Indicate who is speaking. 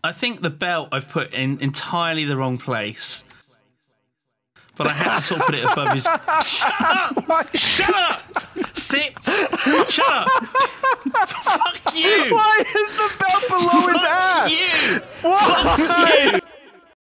Speaker 1: I think the belt I've put in entirely the wrong place. But I had to sort of put it above his... Shut up!
Speaker 2: What?
Speaker 1: Shut up! Sit! Shut up! Fuck you!
Speaker 2: Why is the belt below his ass?
Speaker 1: You!
Speaker 2: What?
Speaker 1: Fuck